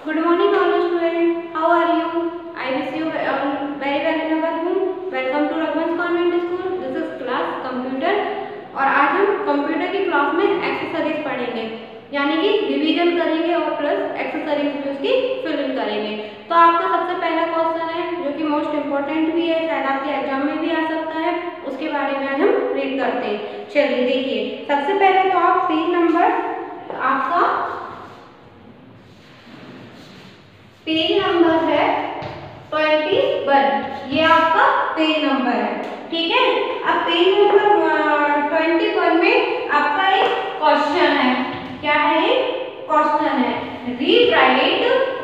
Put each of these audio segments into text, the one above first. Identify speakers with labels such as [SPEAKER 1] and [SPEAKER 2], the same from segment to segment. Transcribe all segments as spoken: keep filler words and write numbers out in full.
[SPEAKER 1] Good morning all the students. How are you? I wish you all very well in our home. Welcome to Raghuvansh Convent School. This is class computer और आज हम computer की class में accessories पढ़ेंगे, यानी कि revision करेंगे और प्लस एक्सेसरीज भी उसकी फिल इन करेंगे। तो आपका सबसे पहला क्वेश्चन है जो कि मोस्ट इम्पोर्टेंट भी है, शायद आपके एग्जाम में भी आ सकता है, उसके बारे में आज हम रीड करते हैं। चलिए देखिए, सबसे पहले तो आप पेज नंबर आपका पेज नंबर है ट्वेंटी वन, ये आपका पेज नंबर है, ठीक है। अब पेज नंबर ट्वेंटी वन में आपका एक क्वेश्चन है, क्या है? एक क्वेश्चन है, rewrite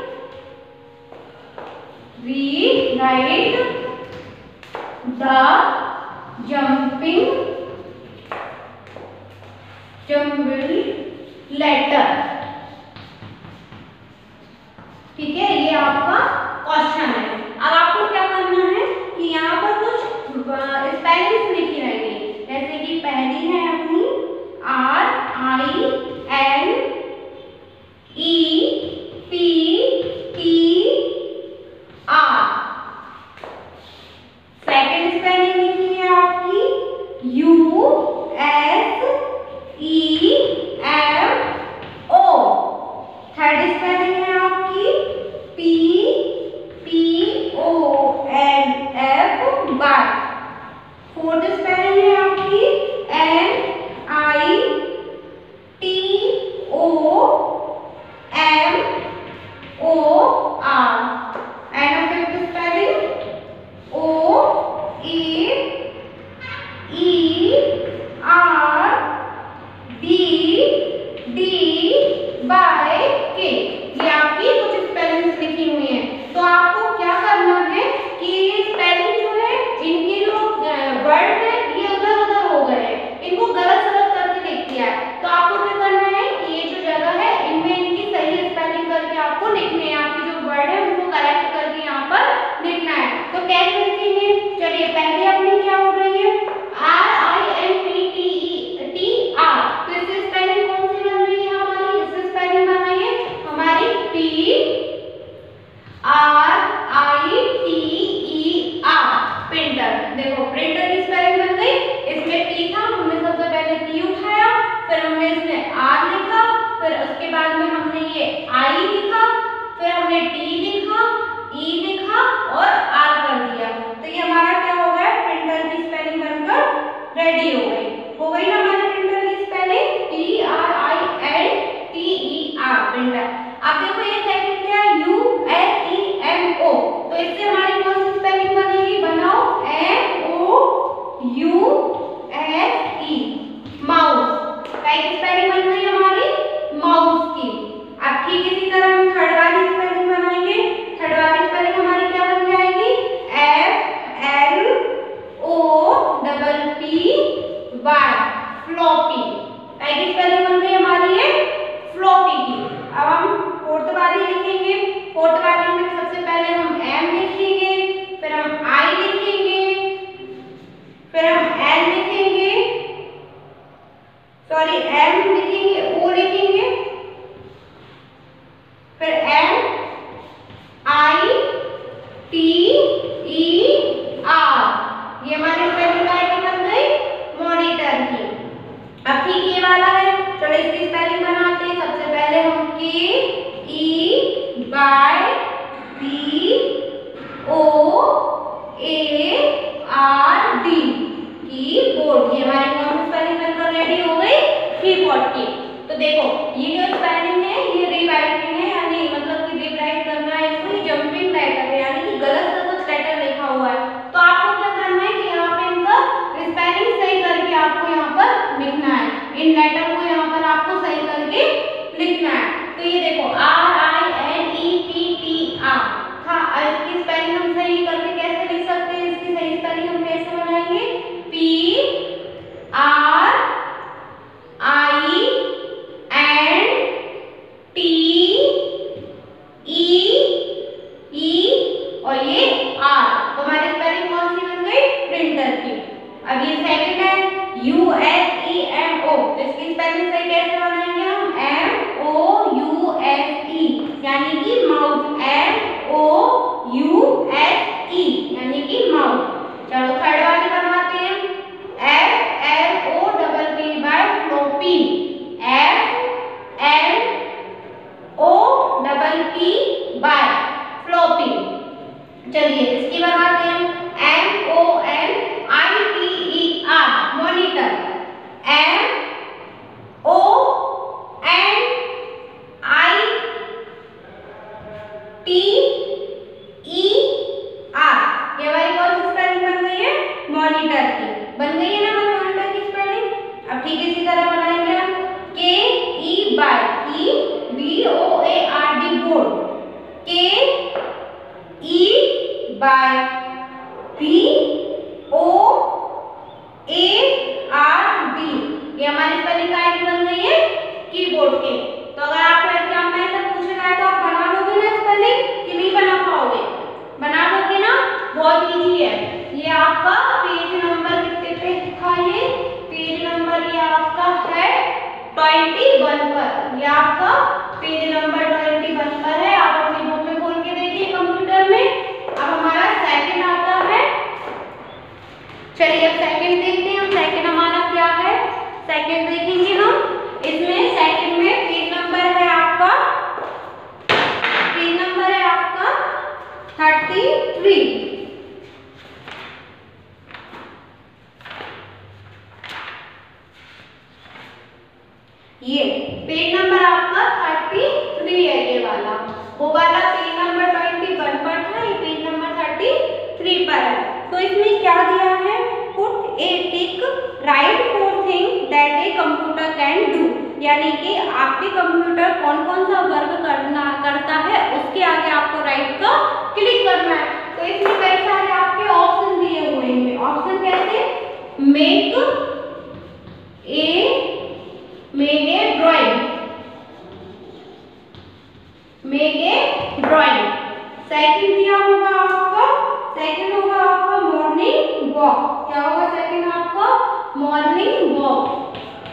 [SPEAKER 1] rewrite the jumping jumble letter, ठीक है, ये आपका क्वेश्चन है। अब आपको क्या करना है कि यहाँ पर कुछ स्पेलिंग्स लिखी रहेंगी, जैसे कि पहली है अपनी R I N E P T R. Second spelling लिखी है आपकी U S E M O. Third spelling है आपकी P P O N F Y. Fourth spelling है आपकी N I T O M O R. And fifth spelling O A E R D D by K. ये आपकी कुछ spellings लिखी हुई हैं। तो आपको क्या करना है कि ये स्पेलिंग जो है, इनके जो वर्ड है ये उधर उधर हो गए हैं, इनको गलत सलत करके लिख दिया है। तो आपको क्या करना है कि ये जो जगह है इनमें इनकी सही स्पेलिंग करके आपको लिखने हैं, आपके जो वर्ड है उनको करेक्ट करके यहाँ पर लिखना है। तो कैसे लिखेंगे? चलिए, पहले अपनी क्या हो रही है, R I N P T E T R. तो इससे स्पेलिंग कौन सी बन रही है हमारी? इससे स्पेलिंग बन रही है हमारी P R I T E R, printer. देखो, प्रिंटर की स्पेलिंग बन गई। इसमें पी था, हमने सबसे पहले पी उठाया, फिर हमने इसमें आर लिखा, फिर उसके बाद में हमने ये आई लिखा, फिर हमने टी लिखा, ई लिखा और आर कर दिया। तो ये हमारा क्या हो गया? प्रिंटर की स्पेलिंग बनकर रेडी हो गई। हो गई ना हमारे प्रिंटर की spelling P R I N T E R, printer. अब देखो ये सेकंड क्या है, U S E M O. तो इससे हमारी कौन सी स्पेलिंग बनेगी? बनाओ, M O U S E, mouse. कैसी स्पेलिंग बन रही है हमारी? माउस की। अब ठीक इसी तरह हम थर्ड वाली स्पेलिंग बनाएंगे। थर्ड वाली स्पेलिंग हमारी क्या बन जाएगी? F L O double P Y, floppy. कैसी स्पेलिंग बन रही है हमारी? ये फ्लॉपी की। अब हम फोर्थ वाली लिखेंगे। फोर्थ वाली में सबसे पहले हम एम लिखेंगे, फिर हम आई लिखेंगे, फिर हम एल लिखेंगे, सॉरी एम लिखेंगे, ओ लिखेंगे, फिर M I T E R. ये हमारी स्पेलिंग की बन गई मॉनिटर की। अब ठीक ये वाला है, चलो इसकी स्पेलिंग बनाते हैं। सबसे पहले हम K E by B O A R D, keyboard. ये हमारी कौन सी स्पेलिंग बनकर रेडी हो गई? कीबोर्ड की। तो देखो, ये जो स्पेलिंग है ये रीराइटिंग है, यानी मतलब कि रीराइट करना है इसको, ये जंपिंग लेटर है, यानी कि गलत से कुछ लेटर लिखा हुआ है। तो आपको क्या करना है कि यहाँ पे इनका स्पेलिंग सही करके आपको यहाँ पर लिखना है। इन लेटर को यहाँ पर आपको सही करके लिखना है। तो ये देखो, R I N E P T R था। इसकी स्पेलिंग हम सही करके कैसे लिख सकते हैं? इसकी सही स्पेलिंग हम कैसे बनाएंगे? P R I N T E E और ये आर। तो हमारी स्पेलिंग कौन सी बन गई? प्रिंटर की। अब ये सेकंड है U S E M O, इसकी स्पेलिंग सही कैसे बनाएंगे हम? M O U T E R, ये हमारी कौन सी स्पेलिंग बन गई है? मॉनिटर की बन गई है ना हमारी मॉनिटर की स्पेलिंग। अब ठीक इसी तरह बनाएंगे हम K E by, E B O A R D board, K E by, B O A R D, ये हमारी स्पेलिंग का बन गई है कीबोर्ड के। तो अगर आपको एग्जाम में ऐसा पूछना है तो आप बना लोगे ना स्पेलिंग कि नहीं बना पाओगे? बना लोगे ना, बहुत इजी है। ये आपका पेज नंबर कितने पे था? ये पेज नंबर ये आपका है इक्कीस पर, ये आपका पेज नंबर इक्कीस पर है। आप अपनी बुक में खोल के देखिए कंप्यूटर में। अब हमारा सेकंड आता है, चलिए अब सेकंड देखते हैं। सेकंड हमारा क्या है? सेकंड देखेंगे हम। इसमें सेकंड में पेज नंबर है आपका, पेज नंबर है आपका तैंतीस। ये पेज नंबर आपका तैंतीस है, ये वाला वो वाला पेज नंबर इक्कीस पर था, ये पेज नंबर तैंतीस पर है। तो इसमें क्या दिया है? Put a tick right four thing that a computer can do, यानी कि आपके कंप्यूटर कौन कौन सा वर्क करना करता है उसके आगे आपको राइट का क्लिक करना है। तो इसमें कई सारे आपके ऑप्शन दिए हुए हैं। ऑप्शन कैसे? Make a make a drawing, make a drawing. Second दिया होगा आपका, सेकंड होगा आपका मॉर्निंग वॉक। क्या होगा सेकंड आपका? मॉर्निंग वॉक,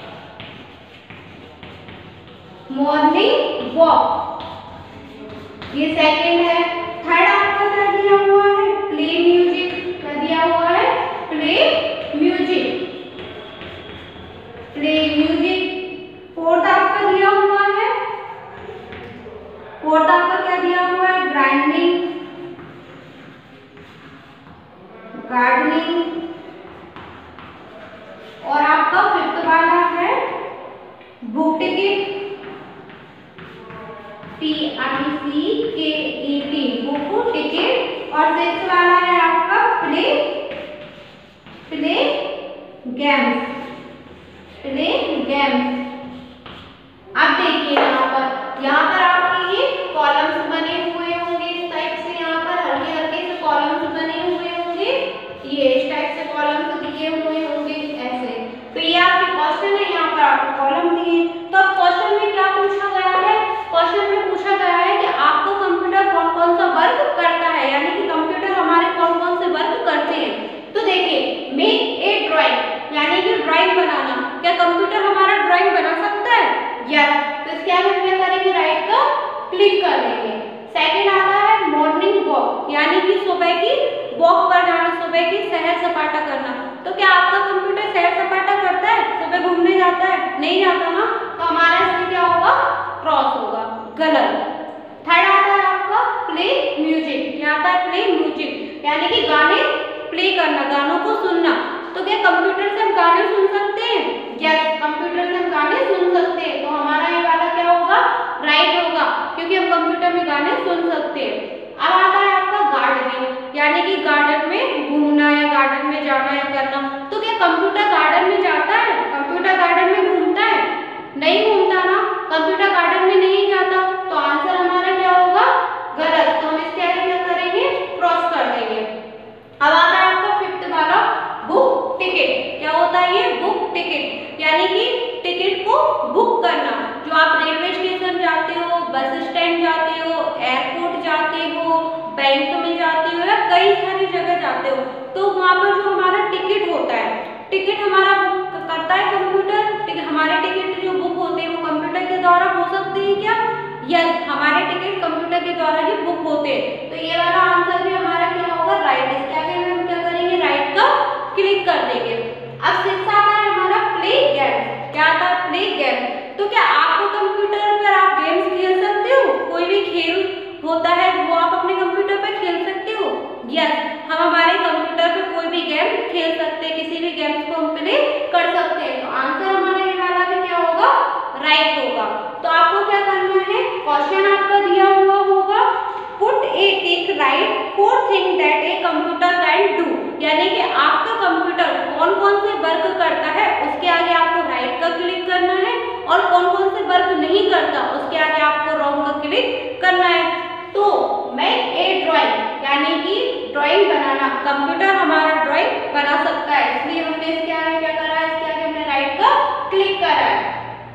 [SPEAKER 1] मॉर्निंग वॉक, ये सेकंड है। थर्ड आपका क्या दिया हुआ है? Play music. क्या दिया हुआ है? Play music, play music. Fourth आपका दिया हुआ है, फोर्थ आपका क्या दिया हुआ है? Grinding, gardening. और आपका फिफ्थ वाला है book ticket, T I C K E T, book ticket. और सिक्स्थ वाला है आपका play play games, play games. अब देखिए यहाँ पर, यहाँ पर आपके ये कॉलम्स बने हुए होंगे इस टाइप से, यहाँ पर हल्के हल्के से कॉलम्स बने हुए होंगे, ये इस टाइप से कॉलम्स दिए हुए होंगे ऐसे। तो ये आपके क्वेश्चन है, यहाँ पर आपको कॉलम दिए। तो अब क्वेश्चन में क्या पूछा गया है? क्वेश्चन में पूछा गया है कि आपको कंप्यूटर कौन कौन सा वर्क करता है, यानी कि कंप्यूटर हमारे कौन कौन से वर्क करते हैं। तो देखिए मेक ए ड्राइंग, यानी कि ड्राइंग बनाना। क्या कंप्यूटर हमारा ड्राइंग बना सकता है? यस। तो इसके आगे हम क्या करेंगे? राइट का क्लिक कर देंगे। सेकंड आता है मॉर्निंग वॉक, यानी कि सुबह की वॉक पर जाना, सुबह की सैर सपाटा करना। तो क्या आपका कंप्यूटर सैर सपाटा करता है? सुबह घूमने जाता है? नहीं जाता ना, तो हमारा इसमें क्या होगा? क्रॉस होगा, गलत। थर्ड आता है आपका प्ले म्यूजिक। क्या आता है? प्ले म्यूजिक, यानी कि गाने प्ले करना, गानों को सुनना। तो क्या कंप्यूटर से हम गाने सुन सकते हैं? यस, कंप्यूटर से हम गाने सुन सकते हैं। तो हमारा ये वाला क्या होगा? राइट होगा, क्योंकि हम कंप्यूटर में गाने सुन सकते हैं। अब आता है आपका गार्डनिंग, यानी कि गार्डन में घूमना या गार्डन में जाना या करना। तो क्या कंप्यूटर गार्डन में जाता है? कंप्यूटर गार्डन में घूमता है? नहीं घूमता ना, कंप्यूटर गार्डन में नहीं जाता। तो आंसर हमारा क्या होगा? गलत। तो हम इसके आगे क्या करेंगे? क्रॉस कर देंगे। अब आता है आपका फिफ्थ वाला बुक टिकट। क्या होता है ये? बुक टिकट, यानी कि टिकट को बुक करना। जो आप रेलवे स्टेशन जाते हो, बस स्टैंड जाते हो, एयरपोर्ट जाते हो, बैंक में जाते हो या कई सारी जगह जाते हो, तो वहाँ पर जो हमारा टिकट होता है, टिकट हमारा बुक करता है कंप्यूटर। हमारे टिकट जो बुक होते हैं वो कंप्यूटर के द्वारा हो सकते हैं क्या? यस, हमारे टिकट कंप्यूटर के द्वारा ही बुक होते हैं। तो ये वाला आंसर भी हमारा क्या होगा? राइट। इसके आगे हम क्या करेंगे? राइट का क्लिक कर देंगे। अब सिक्स आता है हमारा प्ले गेम। क्या आता है? Play game. तो क्या आपको कंप्यूटर पर आप गेम्स खेल सकते हो? कोई भी खेल होता है वो आप अपने कंप्यूटर पर खेल सकते हो? यस, हम हमारे कंप्यूटर पे कोई भी गेम खेल सकते हैं, किसी भी गेम्स को हम प्ले कर सकते हैं। तो आंसर हमारा ये वाला भी क्या होगा? राइट होगा। तो आपको क्या करना है? क्वेश्चन आपका दिया हुआ होगा, पुट था उसके आगे आपको रॉन्ग का क्लिक करना है। तो मेक ए ड्राइंग यानी कि ड्राइंग बनाना, कंप्यूटर हमारा ड्राइंग बना सकता है, इसलिए हमने इसके आगे क्या करा है, इसके आगे हमने राइट का क्लिक करा है।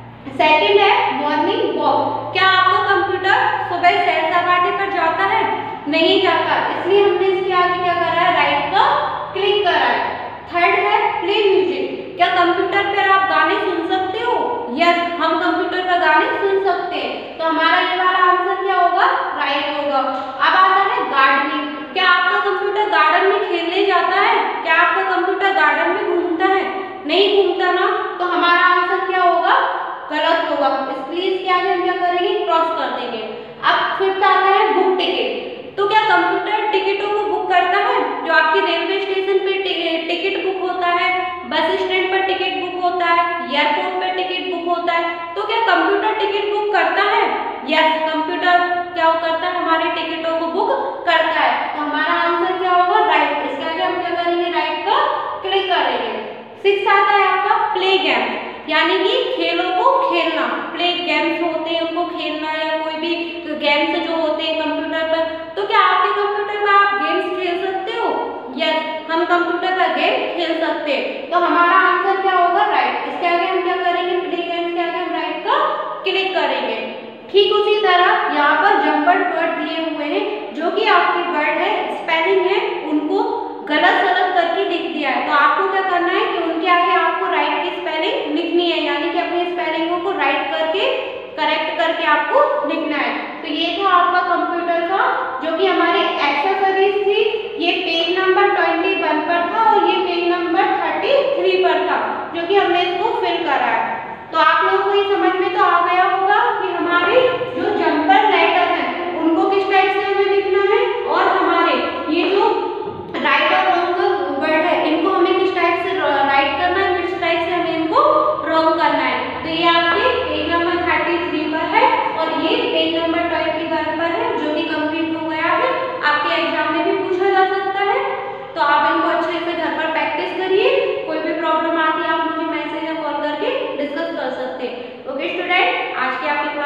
[SPEAKER 1] सेकंड है मॉर्निंग वॉक। क्या आपका कंप्यूटर सुबह सैर सपाटे पर जाता है? नहीं जाता, इसलिए हमने इसके आगे क्या करा है, राइट का क्लिक करा है। थर्ड है प्ले म्यूजिक। क्या कंप्यूटर पर आप गाने सुन सकते हो? यस, हम कंप्यूटर पर गाने सुन सकते हैं, तो हमारा ये वाला आंसर क्या होगा, राइट होगा। अब आता है गार्डनिंग। क्या आपका कंप्यूटर गार्डन में खेलने जाता है? क्या आपका कंप्यूटर गार्डन में घूमता है? नहीं घूमता ना, तो हमारा आंसर क्या होगा, गलत होगा, इसलिए इसके आगे हम क्या करेंगे, क्रॉस कर देंगे। अब फिफ्थ आता है बुक टिकट। तो क्या कंप्यूटर टिकटों को बुक करता है? जो आपके रेलवे स्टेशन पे टिकट बुक होता है, बस स्टैंड पर टिकट बुक होता है, एयरपोर्ट पर टिकट बुक होता है, तो क्या कंप्यूटर टिकट बुक करता है? यस, कंप्यूटर क्या करता है, हमारे टिकटों को बुक करता है, तो हमारा आंसर क्या होगा, राइट। इसके आगे हम क्या करेंगे, राइट का क्लिक करेंगे। सिक्स आता है आपका प्ले गेम, यानी कि खेलों को खेलना। प्ले गेम्स होते हैं उनको खेलना, या कोई भी गेम्स जो होते हैं कंप्यूटर पर। तो क्या आपके कंप्यूटर पर आप गेम्स खेल सकते हो? यस, हम कंप्यूटर पर गेम खेल सकते हैं, तो हमारा आंसर क्या होगा, राइट। इसके आगे हम क्या करेंगे, प्ले गेम्स के आगे हम राइट का क्लिक करेंगे। ठीक उसी तरह यहाँ पर जम्पर वर्ड दिए हुए हैं, जो कि आपके वर्ड है, स्पेलिंग है, उनको गलत सलत करके लिख दिया है, तो आपको क्या करना है कि उनके आगे आपको राइट की स्पेलिंग लिखनी है, यानी कि अपनी स्पेलिंगों को राइट करके करेक्ट करके आपको लिखना है। तो ये था आपका कंप्यूटर का, जो कि हमारी एक्सेसरीज थी। ये पेज नंबर इक्कीस पर था और ये पेज नंबर तैंतीस पर था, जो कि हमने इसको फिल करा है। तो आप लोगों को ये समझ में तो आ गया होगा कि हमारे जो जम्पर लेटर हैं उनको किस टाइप से हमें लिखना है, और हमारे ये जो राइट और रॉन्ग वर्ड है इनको हमें किस टाइप से राइट करना है, किस टाइप से हमें इनको रॉन्ग करना है। तो ये आपके पेज नंबर तैंतीस पर है और ये पेज नंबर इक्कीस पर है, जो कि कंप्लीट हो गया है। आपके एग्जाम में भी पूछा जा सकता है, तो आप इनको अच्छे से घर पर प्रैक्टिस करिए। कोई भी प्रॉब्लम आती है आप मुझे मैसेज या कॉल करके डिस्कस कर सकते हैं। ओके स्टूडेंट, आज की आपकी